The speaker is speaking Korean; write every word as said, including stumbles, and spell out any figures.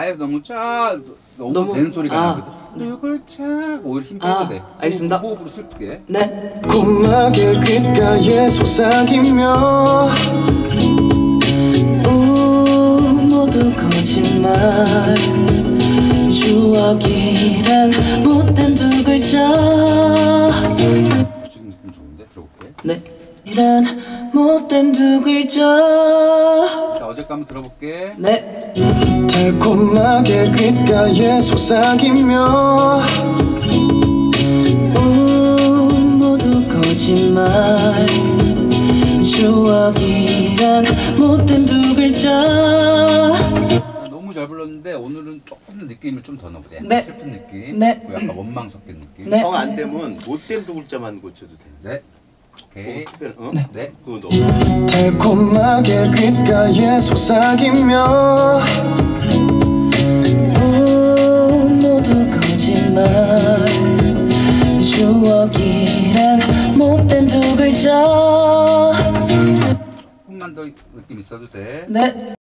아예 너무 짜 너무, 너무 되는 소리가 아, 나거든. 네. 누굴 차 오히려 힘 빼도 아, 돼. 알겠습니다. 호흡으로 슬프게. 네. 고막의 귓가에 속삭이며 우 모두 거짓말 추억이란 못된 두 글자. 지금 느낌 좋은데? 들어볼게. 네. 이란 못된 두 글자. 자, 어제 거 한번 들어볼게. 네. 달콤하게 귓가에 속삭이며 우 모두 거짓말 추억이란 못된 두 글자. 너무 잘 불렀는데 오늘은 조금 더 느낌을 좀 더 넣어보자. 네. 슬픈 느낌. 네. 그리고 약간 원망 섞인 느낌. 네. 정 안 되면 못된 두 글자만 고쳐도 돼. 네. 오케이. 어? 네. 네. 그거 넣어. 달콤하게 귓가에 속삭이며 우 모두 거짓말 추억이란 못된 두 글자. 조금만 더 느낌 있어도 돼. 네.